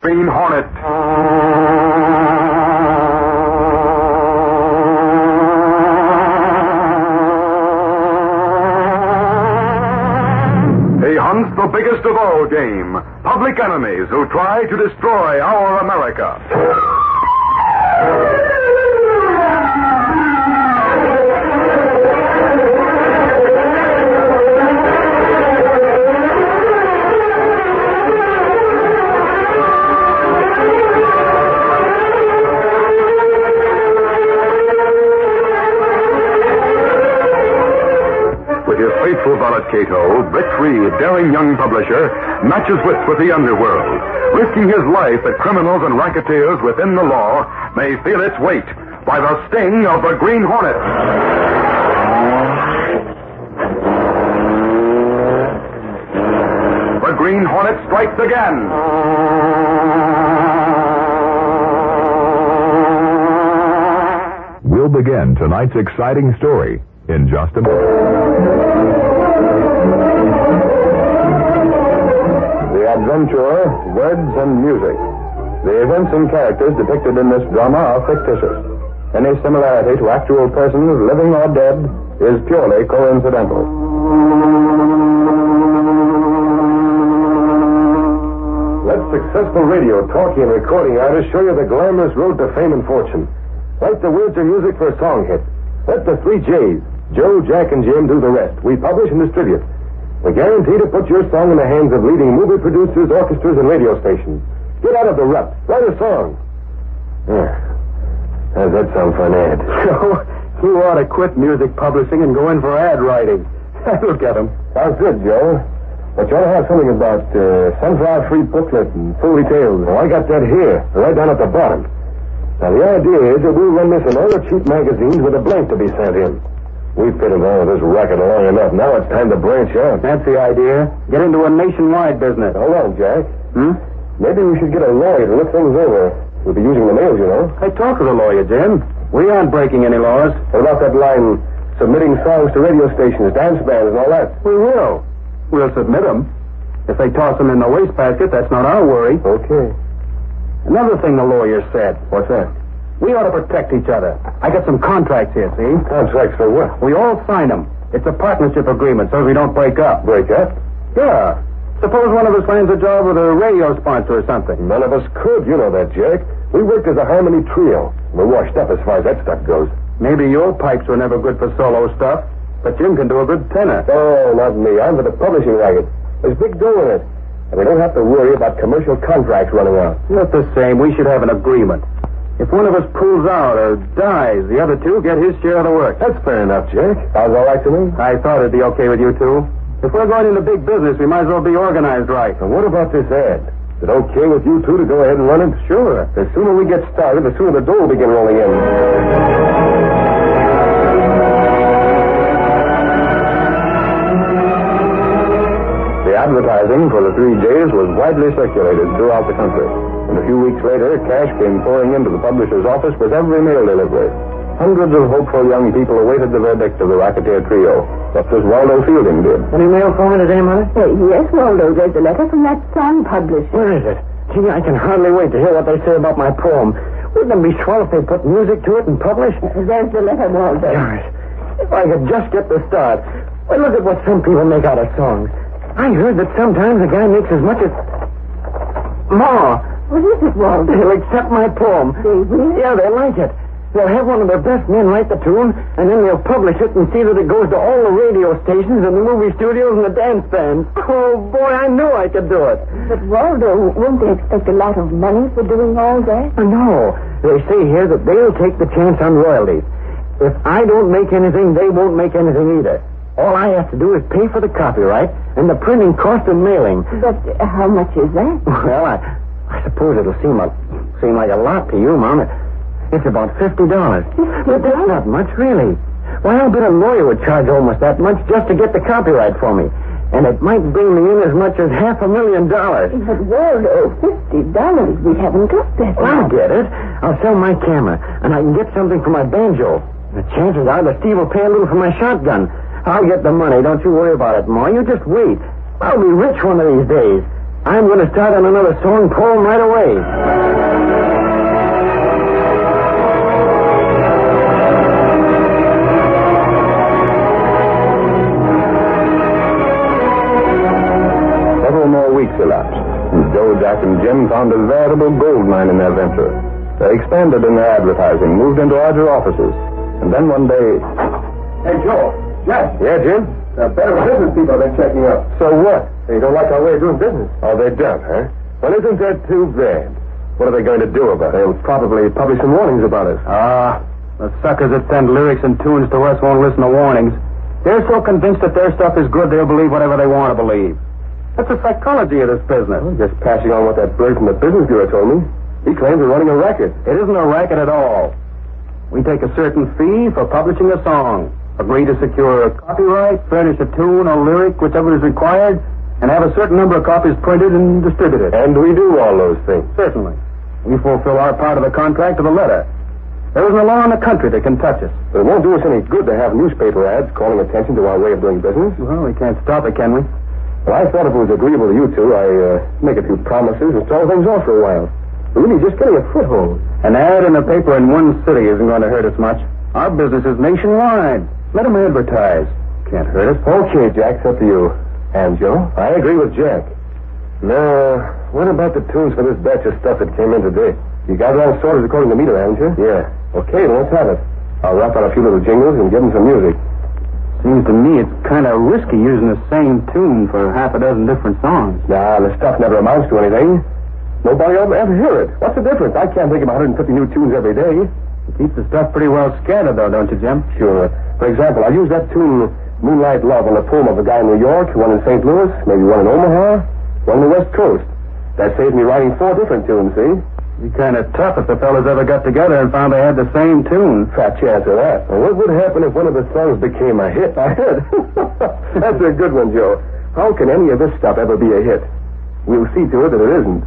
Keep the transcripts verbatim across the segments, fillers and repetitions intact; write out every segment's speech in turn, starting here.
Green Hornet. He hunts the biggest of all game, public enemies who try to destroy our America. Faithful valet Cato, Brick Reed, daring young publisher, matches wits with the underworld, risking his life that criminals and racketeers within the law may feel its weight by the sting of the Green Hornet. The Green Hornet strikes again. We'll begin tonight's exciting story in just a moment. The adventure, words, and music. The events and characters depicted in this drama are fictitious. Any similarity to actual persons, living or dead, is purely coincidental. Let successful radio, talkie, and recording artists show you the glamorous road to fame and fortune. Write the words or music for a song hit. Let the three J's, Joe, Jack, and Jim, do the rest. We publish and distribute. We guarantee to put your song in the hands of leading movie producers, orchestras, and radio stations. Get out of the rut. Write a song. Yeah. How's that sound for an ad? So, you ought to quit music publishing and go in for ad writing. Look at 'em. Sounds good, Joe. But you ought to have something about uh, sunflower free booklet and full details. Oh, I got that here, right down at the bottom. Now, the idea is that we'll run this in all the cheap magazines with a blank to be sent in. We've been involved with this racket long enough. Now it's time to branch out. That's the idea. Get into a nationwide business. Hold on, Jack. Hmm? Maybe we should get a lawyer to look things over. We'll be using the mails, you know. I talked to the lawyer, Jim. We aren't breaking any laws. What about that line, submitting songs to radio stations, dance bands, and all that? We will. We'll submit them. If they toss them in the wastebasket, that's not our worry. Okay. Another thing the lawyer said. What's that? We ought to protect each other. I got some contracts here, see? Contracts for what? We all sign them. It's a partnership agreement so we don't break up. Break up? Yeah. Suppose one of us lands a job with a radio sponsor or something. None of us could. You know that, Jack. We worked as a harmony trio. We're washed up as far as that stuff goes. Maybe your pipes were never good for solo stuff, but Jim can do a good tenor. Oh, not me. I'm for the publishing racket. There's big dough in it. And we don't have to worry about commercial contracts running out. Not the same. We should have an agreement. If one of us pulls out or dies, the other two get his share of the work. That's fair enough, Jack. Sounds all right to me? I thought it'd be okay with you two. If we're going into big business, we might as well be organized right. And what about this ad? Is it okay with you two to go ahead and run it? Sure. The sooner we get started, the sooner the dough will begin rolling in. The advertising for the three J's was widely circulated throughout the country. And a few weeks later, cash came pouring into the publisher's office with every mail delivery. Hundreds of hopeful young people awaited the verdict of the racketeer trio, just as Waldo Fielding did. Any mail for me today, Mother? Uh, yes, Waldo. There's a letter from that song publisher. Where is it? Gee, I can hardly wait to hear what they say about my poem. Wouldn't it be swell if they put music to it and publish? Uh, there's the letter, Waldo. Gosh, if I could just get the start. Well, look at what some people make out of songs. I heard that sometimes a guy makes as much as... Ma! What is it, Waldo? They'll accept my poem. They will? Yeah, they like it. They'll have one of their best men write the tune, and then they'll publish it and see that it goes to all the radio stations and the movie studios and the dance bands. Oh, boy, I knew I could do it. But, Waldo, won't they expect a lot of money for doing all that? No. They say here that they'll take the chance on royalties. If I don't make anything, they won't make anything either. All I have to do is pay for the copyright and the printing cost and mailing. But uh, how much is that? Well, I, I suppose it'll seem, a, seem like a lot to you, Mom. It's about fifty dollars. But that's not much, really. Why, I'll bet a lawyer would charge almost that much just to get the copyright for me. And it might bring me in as much as half a million dollars. But, Waldo, fifty dollars. We haven't got that. Well, I'll get it. I'll sell my camera, and I can get something for my banjo. The chances are that Steve will pay a little for my shotgun. I'll get the money. Don't you worry about it, Ma. You just wait. I'll be rich one of these days. I'm going to start on another song poem right away. Weeks elapsed, and Joe, Jack, and Jim found a veritable gold mine in their venture. They expanded in their advertising, moved into larger offices, and then one day... Hey, Joe. Jack. Yeah, Jim? The better business people have been checking up. So what? They don't like our way of doing business. Oh, they don't, huh? Well, isn't that too bad? What are they going to do about it? They'll probably publish some warnings about us. Ah, the suckers that send lyrics and tunes to us won't listen to warnings. They're so convinced that their stuff is good, they'll believe whatever they want to believe. That's the psychology of this business. Well, just passing on what that bird from the business bureau told me. He claims we're running a racket. It isn't a racket at all. We take a certain fee for publishing a song, agree to secure a copyright, furnish a tune or lyric, whichever is required, and have a certain number of copies printed and distributed. And we do all those things. Certainly. We fulfill our part of the contract to the letter. There isn't a law in the country that can touch us. But it won't do us any good to have newspaper ads calling attention to our way of doing business. Well, we can't stop it, can we? Well, I thought if it was agreeable to you two, I'd uh, make a few promises and stall things off for a while. We're really just getting a foothold. An ad in the paper in one city isn't going to hurt us much. Our business is nationwide. Let them advertise. Can't hurt us. Okay, Jack, it's up to you. And Joe? I agree with Jack. Now, what about the tunes for this batch of stuff that came in today? You got it all sorted according to meter, haven't you? Yeah. Okay, then let's have it. I'll wrap out a few little jingles and give them some music. Seems to me it's kind of risky using the same tune for half a dozen different songs. Nah, the stuff never amounts to anything. Nobody will ever hear it. What's the difference? I can't think of one hundred fifty new tunes every day. It keeps the stuff pretty well scattered, though, don't you, Jim? Sure. For example, I use that tune, Moonlight Love, on the poem of a guy in New York, one in Saint Louis, maybe one in Omaha, one on the West Coast. That saves me writing four different tunes, see? It'd be kind of tough if the fellas ever got together and found they had the same tune. Fat chance of that. Well, what would happen if one of the songs became a hit? A hit? That's a good one, Joe. How can any of this stuff ever be a hit? We'll see to it that it isn't.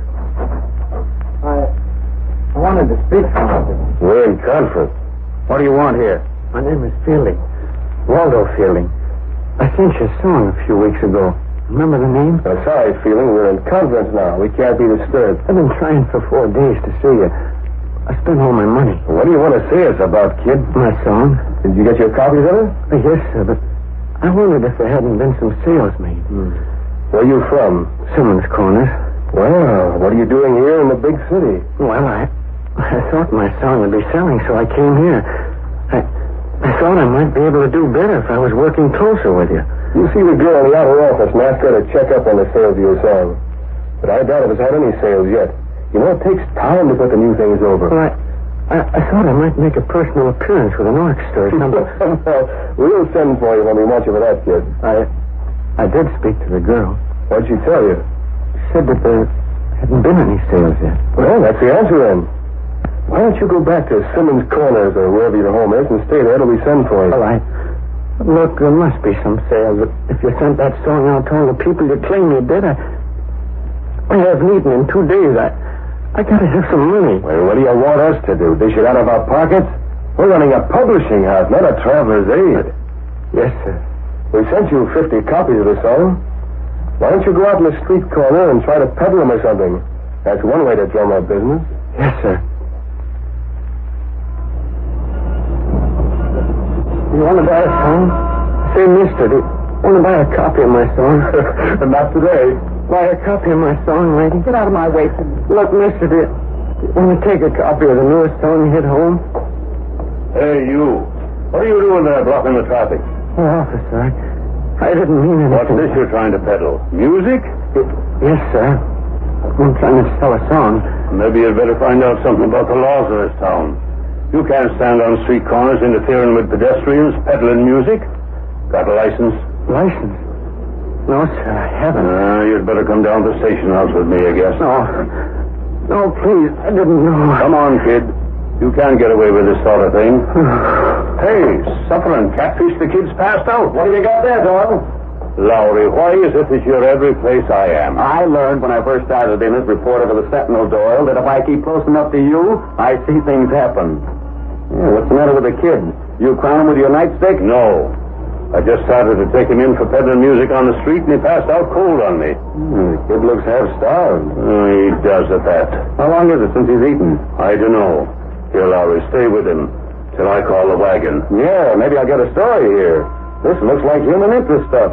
I, I wanted to speak to you. We're in conference. What do you want here? My name is Fielding. Waldo Fielding. I sent you a song a few weeks ago. Remember the name? I'm sorry, Feeling. We're in conference now. We can't be disturbed. I've been trying for four days to see you. I spent all my money. What do you want to see us about, kid? My song. Did you get your copies of it? Uh, yes, sir, but I wondered if there hadn't been some sales made. Hmm. Where are you from? Simmons Corners. Well, what are you doing here in the big city? Well, I I thought my song would be selling, so I came here. I I thought I might be able to do better if I was working closer with you. You see the girl in the outer office and ask her to check up on the sales of your song. But I doubt if it's had any sales yet. You know, it takes time to put the new things over. Well, I, I, I thought I might make a personal appearance with an orchestra or something. We'll send for you when we want you for that, kid. I I did speak to the girl. What'd she tell you? She said that there hadn't been any sales yet. Well, that's the answer then. Why don't you go back to Simmons Corners or wherever your home is and stay there till we send for you? Well, I... Look, there must be some sales, but if you sent that song out to all the people you claim you did, I... I haven't eaten in two days. I... I gotta have some money. Well, what do you want us to do? Dish it out of our pockets? We're running a publishing house, not a traveler's aid. Yes, sir. We sent you fifty copies of the song. Why don't you go out in the street corner and try to peddle them or something? That's one way to drum up business. Yes, sir. You want to buy a song? Say, mister, do you want to buy a copy of my song? Not today. Buy a copy of my song, lady? Get out of my way, please. Look, mister, do you, do you want to take a copy of the newest song hit home? Hey, you. What are you doing there blocking the traffic? Oh, officer, I, I didn't mean anything. What's this you're trying to peddle? Music? Y- yes, sir. I'm trying to sell a song. Maybe you'd better find out something about the laws of this town. You can't stand on street corners interfering with pedestrians, peddling music. Got a license? License? No, sir, I haven't. Uh, you'd better come down to the station house with me, I guess. No. No, please, I didn't know. Come on, kid. You can't get away with this sort of thing. Hey, suffering catfish, the kid's passed out. What have you got there, dog? Lowry, why is it that you're every place I am? I learned when I first started in as reporter for the Sentinel, Doyle, that if I keep close enough to you, I see things happen. Yeah, what's the matter with the kid? You crown him with your nightstick? No. I just started to take him in for peddling music on the street, and he passed out cold on me. Hmm, the kid looks half starved. Oh, he does at that. How long is it since he's eaten? I don't know. Here, Lowry, stay with him till I call the wagon. Yeah, maybe I'll get a story here. This looks like human interest stuff.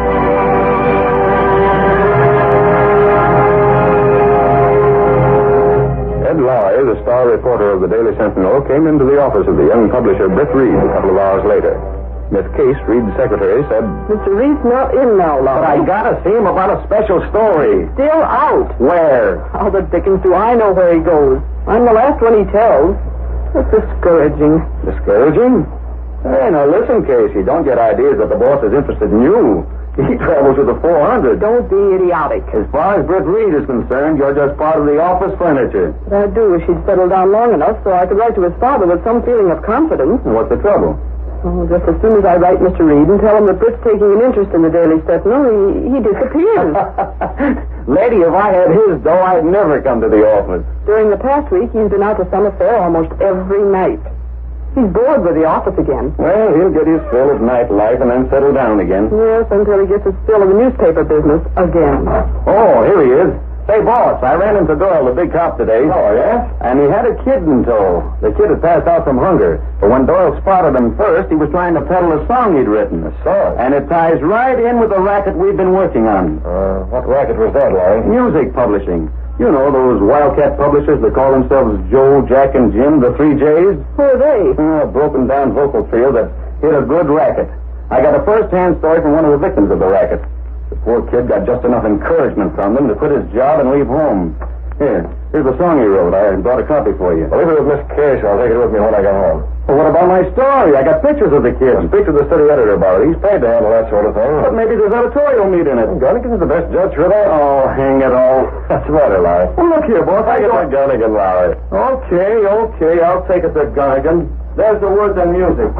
Ed Lowry, the star reporter of the Daily Sentinel, came into the office of the young publisher Britt Reed a couple of hours later. Miss Case, Reed's secretary, said, Mister Reed's not in now, But I Lowry. gotta see him about a special story. Still out. Where? How the dickens do I know where he goes? I'm the last one he tells. It's discouraging. Discouraging? Hey, now listen, Casey. Don't get ideas that the boss is interested in you. He travels with the four hundred. Don't be idiotic. As far as Britt Reed is concerned, you're just part of the office furniture. What I'd do if she'd settled down long enough so I could write to his father with some feeling of confidence. And what's the trouble? Oh, just as soon as I write Mister Reed and tell him that Britt's taking an interest in the Daily Sentinel, he, he disappears. Lady, if I had his dough, I'd never come to the office. During the past week, he's been out to some affair almost every night. He's bored with the office again. Well, he'll get his fill of nightlife and then settle down again. Yes, until he gets his fill of the newspaper business again. Oh, here he is. Say, boss, I ran into Doyle, the big cop, today. Oh, yeah? And he had a kid in tow. The kid had passed out from hunger. But when Doyle spotted him first, he was trying to peddle a song he'd written. A song? And it ties right in with the racket we've been working on. Uh, what racket was that, Larry? Music publishing. You know, those wildcat publishers that call themselves Joe, Jack, and Jim, the three J's? Who are they? Uh, a broken-down vocal trio that hit a good racket. I got a first-hand story from one of the victims of the racket. The poor kid got just enough encouragement from them to quit his job and leave home. Here, here's the song he wrote. I brought a copy for you. Well, leave it with Miss Case. I'll take it with me when I get home. Well, what about my story? I got pictures of the kid. Speak to the city editor about it. He's paid to handle that sort of thing. But maybe there's editorial meat in it. Gunnigan's the best judge for that. Oh, hang it all. That's about it, Larry. Well, look here, boss. I Get got to Gunnigan, Larry. Okay, okay. I'll take it to Gunnigan. There's the words and music.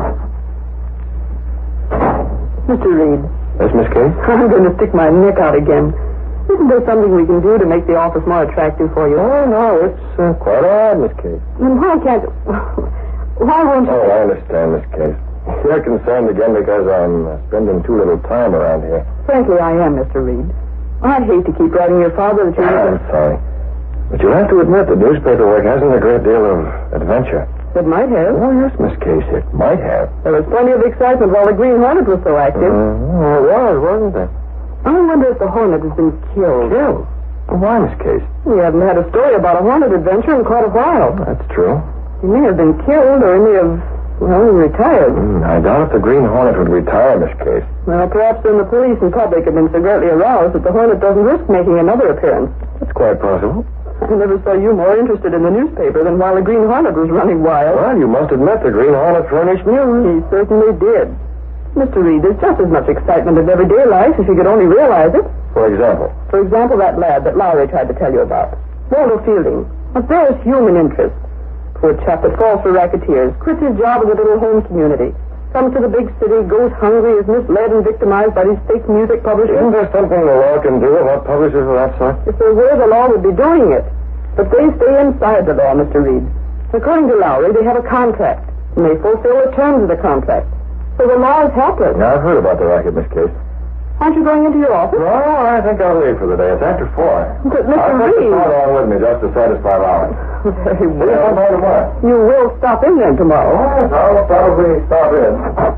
Mister Reed, Yes, Miss Case? I'm going to stick my neck out again. Isn't there something we can do to make the office more attractive for you? Oh, no, it's uh, quite all right, Miss Case. Then why can't... Why won't you... Oh, I understand, Miss Case. You're concerned again because I'm uh, spending too little time around here. Frankly, I am, Mister Reed. I'd hate to keep writing your father that you... I'm sorry. But you'll have to admit that newspaper work hasn't a great deal of adventure. It might have. Oh, yes, Miss Case, it might have. There was plenty of excitement while the Green Hornet was so active. Uh, well, it was, wasn't it? I wonder if the Hornet has been killed. Killed? Well, why, Miss Case? We haven't had a story about a Hornet adventure in quite a while. That's true. He may have been killed, or he may have, well, retired. Mm, I doubt if the Green Hornet would retire, Miss Case. Well, perhaps then the police and public have been so greatly aroused that the Hornet doesn't risk making another appearance. That's quite possible. I never saw you more interested in the newspaper than while the Green Hornet was running wild. Well, you must admit the Green Hornet furnished news. He certainly did. Mister Reed, there's just as much excitement in everyday life if you could only realize it. For example? For example, that lad that Lowry tried to tell you about. Waldo Fielding. But there's human interest. Poor chap that falls for racketeers, quits his job in a little home community, comes to the big city, goes hungry, is misled and victimized by these fake music publishers. Isn't there something the law can do about publishers of that sort? If there were, the law would be doing it. But they stay inside the law, Mister Reed. According to Lowry, they have a contract, and they fulfill the terms of the contract. So the law is helpless. Yeah, I've heard about the racket, Miss Case. Aren't you going into your office? No, I think I'll leave for the day. It's after four. But, Mister I'll take the Reed... phone along with me just to satisfy Lowry. Very See you well. sometime tomorrow. You will stop in then tomorrow. Yes, I'll probably stop in.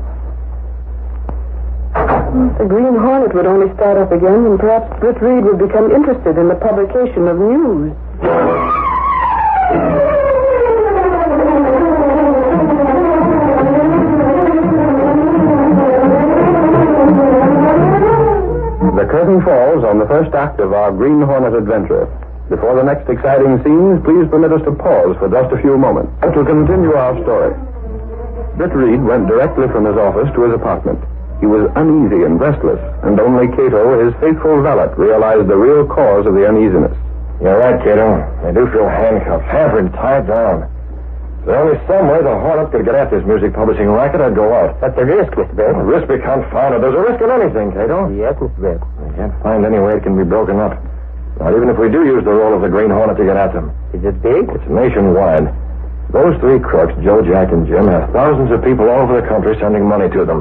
The Green Hornet would only start up again, and perhaps Britt Reed would become interested in the publication of news. The curtain falls on the first act of our Green Hornet adventure. Before the next exciting scenes, please permit us to pause for just a few moments to continue our story. Britt Reed went directly from his office to his apartment. He was uneasy and restless, and only Cato, his faithful valet, realized the real cause of the uneasiness. You're right, Cato. I do feel handcuffed, hampered, tied down. If there only some way the Hornet could get at this music publishing racket, I'd go out. That's the risk, Mister Bell. The risk be confounded. There's a risk in anything, Cato. Yes, Mister Bell. I can't find any way it can be broken up. Not even if we do use the role of the Green Hornet to get at them. Is it big? It's nationwide. Those three crooks, Joe, Jack, and Jim, have thousands of people all over the country sending money to them.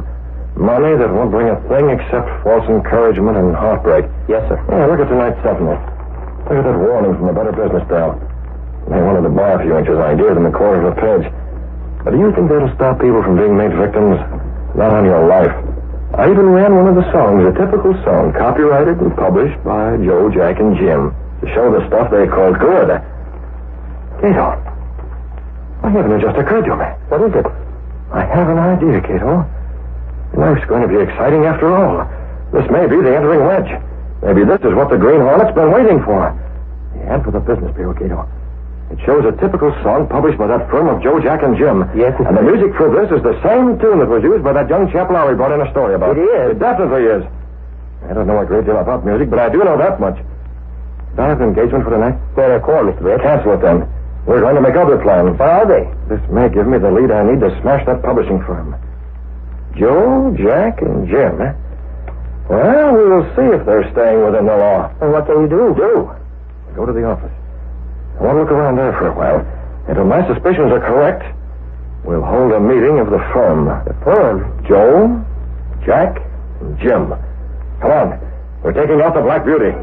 Money that won't bring a thing except false encouragement and heartbreak. Yes, sir. Yeah, look at tonight's supplement. Look at that warning from the Better Business Dial. They wanted to buy a few inches. I gave them a quarter of a page. But do you think that'll stop people from being made victims? Not on your life. I even ran one of the songs, a typical song, copyrighted and published by Joe, Jack, and Jim, to show the stuff they called good. Cato, why hasn't it just occurred to me? What is it? I have an idea, Cato. Life's going to be exciting after all. This may be the entering wedge. Maybe this is what the Green Hornet's been waiting for. The ad for the business bureau, Cato. It shows a typical song published by that firm of Joe, Jack, and Jim. Yes, and the music for this is the same tune that was used by that young chap Lowry brought in a story about. It is? It definitely is. I don't know a great deal about music, but I do know that much. Do I have an engagement for tonight? Fair call, Mister Red. Cancel it then. We're going to make other plans. What are they? This may give me the lead I need to smash that publishing firm. Joe, Jack, and Jim. Eh? Well, we will see if they're staying within the law. Well, what can you do? Do? Go to the office. I want to look around there for a while. And if my suspicions are correct, we'll hold a meeting of the firm. The firm? Joe, Jack, and Jim. Come on. We're taking out the Black Beauty.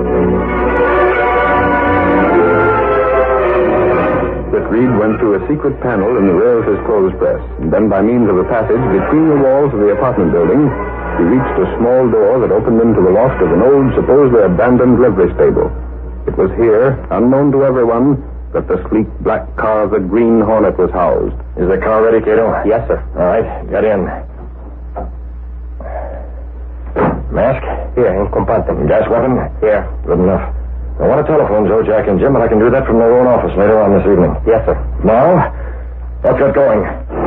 Britt Reed went through a secret panel in the rear of his clothes press, and then by means of a passage between the walls of the apartment building, he reached a small door that opened into the loft of an old, supposedly abandoned livery stable. It was here, unknown to everyone, that the sleek black car of the Green Hornet was housed. Is the car ready, Cato? Yes, sir. All right, get in. Mask? Here, in compartment. Gas weapon? Here. Good enough. I want to telephone Joe, Jack, and Jim, but I can do that from their own office later on this evening. Yes, sir. Now, let's get going.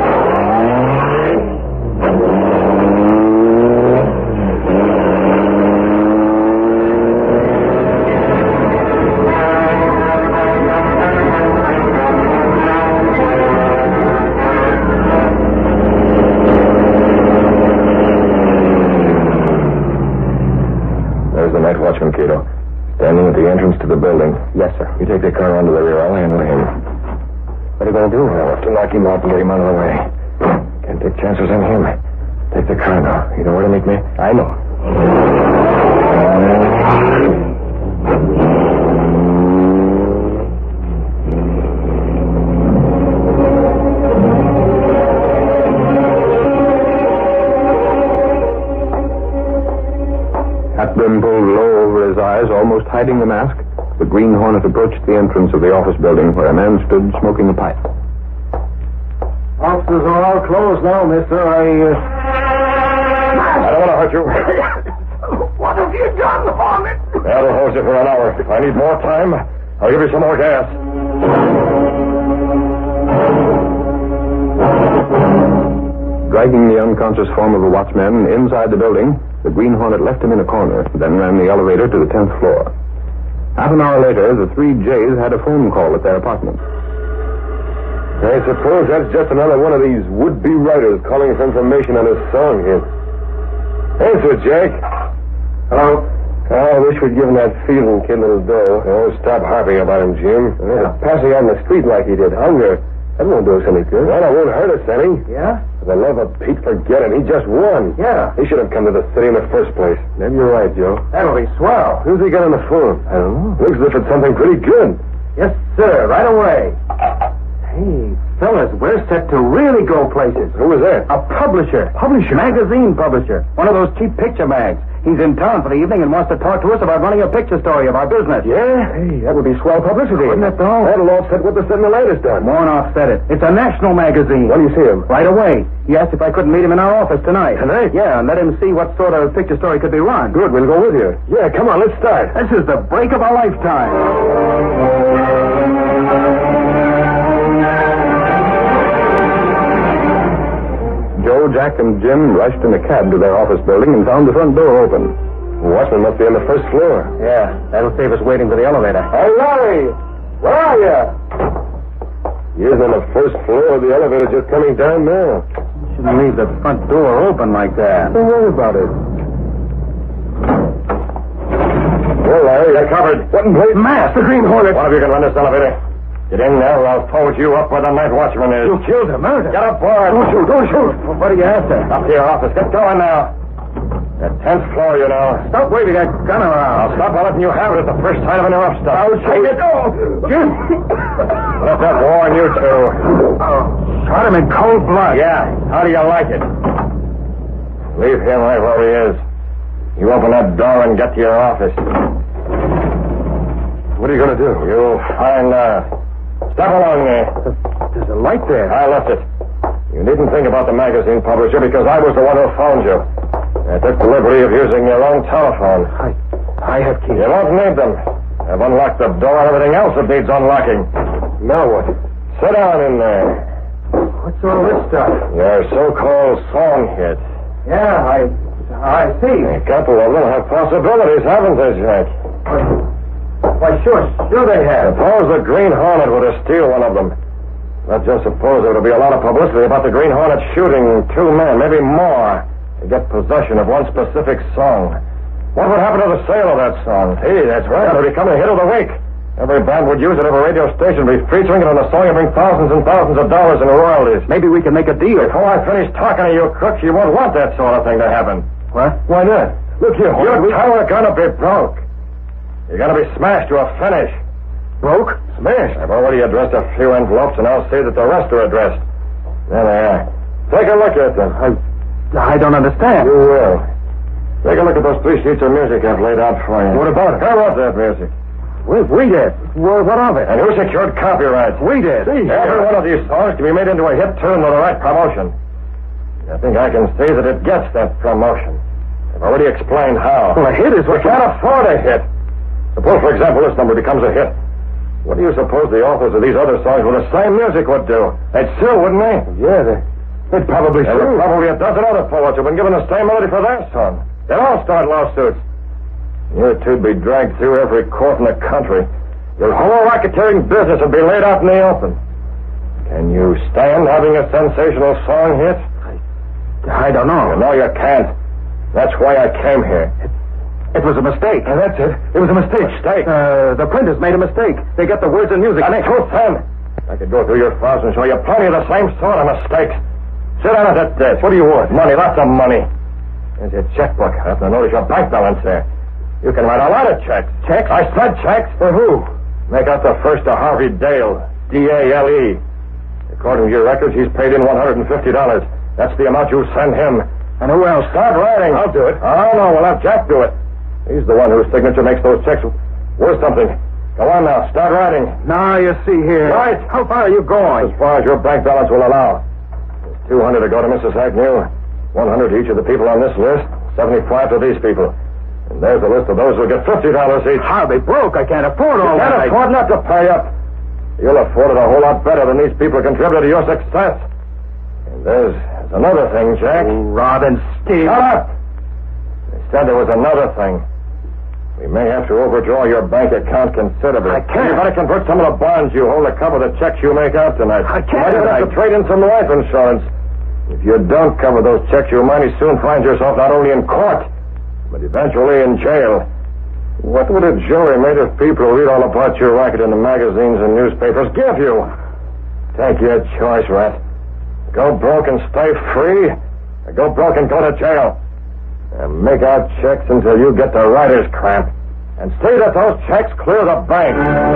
There's the night watchman, Cato. Standing at the entrance to the building. Yes, sir. You take the car onto the rear. I'll handle him. What are you going to do? I'll have to knock him out and get him out of the way. Can't take chances on him. Take the car now. You know where to meet me? I know. Hat brim pulled low over his eyes, almost hiding the mask, the Green Hornet approached the entrance of the office building where a man stood smoking a pipe. Offices are all closed now, mister. I, uh... I don't want to hurt you. What have you done, Hornet? That'll hold you for an hour. If I need more time, I'll give you some more gas. Dragging the unconscious form of a watchman inside the building, the Green Hornet left him in a corner, then ran the elevator to the tenth floor. Half an hour later, the three Jays had a phone call at their apartment. I suppose that's just another one of these would-be writers calling for information on his song hit. Answer, Jack. Hello? I wish we'd given that Fielding kid a little dough. Oh, stop harping about him, Jim. Yeah. Passing on the street like he did hunger. That won't do us any good. Well, it won't hurt us any. Yeah? For the love of Pete, forget it. He just won. Yeah. He should have come to the city in the first place. Maybe you're right, Joe. That'll be swell. Who's he got on the phone? I don't know. Looks as if it's something pretty good. Yes, sir. Right away. Hey, fellas, we're set to really go places. Who was that? A publisher. Publisher? Magazine publisher. One of those cheap picture mags. He's in town for the evening and wants to talk to us about running a picture story of our business. Yeah? Hey, that would be swell publicity. Wouldn't it, though? That'll offset what the Sentinel has done. Won't offset it. It's a national magazine. When do you see him? Right away. He asked if I couldn't meet him in our office tonight. Tonight? Yeah, and let him see what sort of picture story could be run. Good, we'll go with you. Yeah, come on, let's start. This is the break of a lifetime. Joe, Jack, and Jim rushed in a cab to their office building and found the front door open. The watchman must be on the first floor. Yeah, that'll save us waiting for the elevator. Hey, Larry! Where are you? He isn't on the first floor. The elevator's just coming down now. Shouldn't leave the front door open like that. Don't worry about it. Well, Larry, you're covered. What in place? Mass, the Green Hornet. One of you can run this elevator. Get in there or I'll fold you up where the night watchman is. You killed him, murder. Get aboard. Don't shoot, don't shoot. What are you after? Up to your office. Get going now. The tenth floor, you know. Stop waving that gun around. I'll stop by letting you have it at the first sign of any rough stuff. I'll take it. Oh, Jim. Let that warn you two. Oh, shot him in cold blood. Yeah. How do you like it? Leave him right where he is. You open that door and get to your office. What are you going to do? You'll find, uh... Step along there. There's a light there. I left it. You needn't think about the magazine publisher because I was the one who phoned you. I took the liberty of using your own telephone. I... I have keys. You won't need them. I've unlocked the door and everything else that needs unlocking. Now what? Sit down in there. What's all this stuff? Your so-called song hit. Yeah, I... I see. A couple of them have possibilities, haven't they, Jack? Why, sure, sure they have. Suppose the Green Hornet were to steal one of them. Let's just suppose there would be a lot of publicity about the Green Hornet shooting two men, maybe more, to get possession of one specific song. What would happen to the sale of that song? Hey, that's right. It would become a hit of the week. Every band would use it, every radio station would be featuring it on a song and bring thousands and thousands of dollars in royalties. Maybe we can make a deal. Before I finish talking to you crooks, you won't want that sort of thing to happen. What? Why not? Look here, Hornet. Your tower gonna be broke. You're gonna be smashed to a finish. Broke? Smashed? I've already addressed a few envelopes, and I'll see that the rest are addressed. There they are. Take a look at them. I, I don't understand. You will. Take a look at those three sheets of music I've laid out for you. What about it? Who wrote that music? We, we did. Well, what of it? And who secured copyright? We did. Every one of these songs can be made into a hit tune with the right promotion. I think I can see that it gets that promotion. I've already explained how. Well, a hit is what you can't afford a hit. Suppose, for example, this number becomes a hit. What do you suppose the authors of these other songs with the same music would do? They'd sue, wouldn't they? Yeah, they, they'd probably There sue. were probably a dozen other poets who've been given the same melody for their song. They'd all start lawsuits. You two'd be dragged through every court in the country. Your whole racketeering business would be laid out in the open. Can you stand having a sensational song hit? I, I don't know. You know you can't. That's why I came here. It was a mistake. Uh, that's it. It was a mistake. Mistake? Uh, the printers made a mistake. They got the words and music. And too thin. I could go through your files and show you plenty of the same sort of mistakes. Sit down at that desk. What do you want? Money, lots of money. There's your checkbook. I have to notice your bank balance there. You can write a lot of checks. Checks? I said checks. For who? Make out the first to Harvey Dale. D A L E. According to your records, he's paid in one hundred fifty dollars. That's the amount you send him. And who else? Start writing. I'll do it. Oh, no, we'll have Jack do it. He's the one whose signature makes those checks worth something. Go on now, start writing. Now, you see here. Right. How far are you going? As far as your bank balance will allow. There's two hundred to go to Missus Agnew, one hundred to each of the people on this list, seventy-five to these people. And there's a list of those who get fifty dollars each. How they broke? I can't afford all You that. can't afford not to pay up. You'll afford it a whole lot better than these people contributed to your success. And there's, there's another thing, Jack. Oh, rob and steal. Shut up! They said there was another thing. We may have to overdraw your bank account considerably. I can't. You better convert some of the bonds you hold to cover the checks you make out tonight. I can't. You might even have to trade in some life insurance. If you don't cover those checks, you might soon find yourself not only in court, but eventually in jail. What would a jury made of people who read all about your racket in the magazines and newspapers give you? Take your choice, Rat. Go broke and stay free, or go broke and go to jail. And make out checks until you get the writer's cramp. And see that those checks clear the bank.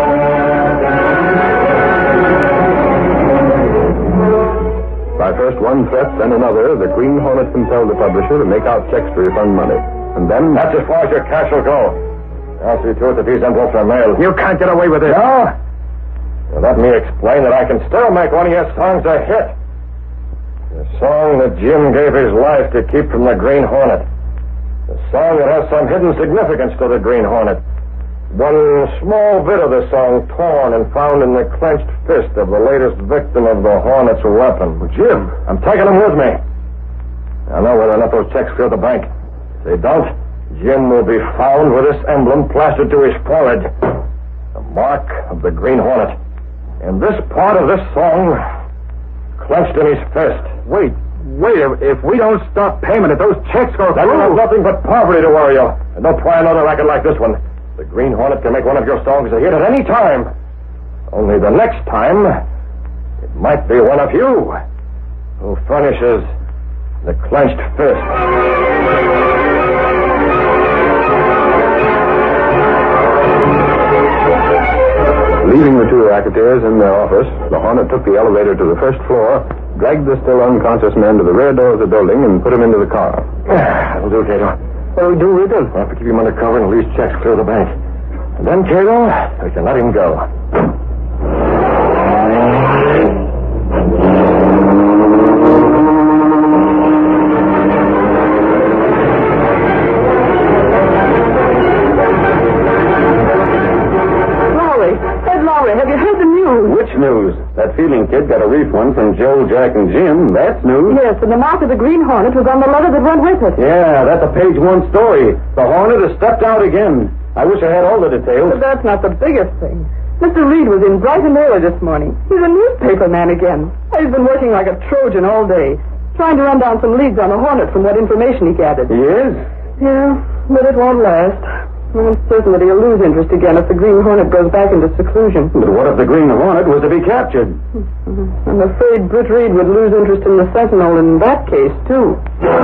By first one threat, then another, the Green Hornet compelled the publisher to make out checks to refund money. And then... That's as far as your cash will go. I'll see to it that these envelopes are mailed. You can't get away with it. No? Well, let me explain that I can still make one of your songs a hit. The song that Jim gave his life to keep from the Green Hornet. The song that has some hidden significance to the Green Hornet. One small bit of the song torn and found in the clenched fist of the latest victim of the Hornet's weapon. Jim. I'm taking him with me. I'll know whether or not those checks clear the bank. If they don't, Jim will be found with this emblem plastered to his forehead. The mark of the Green Hornet. And this part of this song clenched in his fist. Wait. Wait, if, if we don't stop payment, if those checks go Then through... you'll have nothing but poverty to worry you. And don't try another racket like this one. The Green Hornet can make one of your songs a hit at any time. Only the next time, it might be one of you who furnishes the clenched fist. Leaving the two racketeers in their office, the Hornet took the elevator to the first floor, dragged the still unconscious man to the rear door of the building, and put him into the car. That'll do, Cato. What do we do with him? We'll have to keep him under cover and release checks clear the bank. And then, Cato, we can let him go. Have you heard the news? Which news? That Fielding kid got a refund from Joe, Jack, and Jim. That's news. Yes, and the mark of the Green Hornet was on the letter that went with it. Yeah, that's a page one story. The Hornet has stepped out again. I wish I had all the details. But that's not the biggest thing. Mister Reed was in bright and early this morning. He's a newspaper man again. He's been working like a Trojan all day, trying to run down some leads on the Hornet from what information he gathered. He is? Yeah, but it won't last. I'm certain that he'll lose interest again if the Green Hornet goes back into seclusion. But what if the Green Hornet was to be captured? Mm-hmm. I'm afraid Britt Reed would lose interest in the Sentinel in that case, too.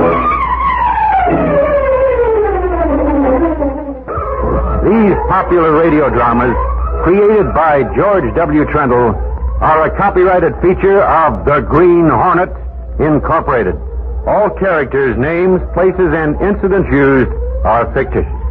These popular radio dramas, created by George W. Trendle, are a copyrighted feature of the Green Hornet, Incorporated. All characters, names, places, and incidents used are fictitious.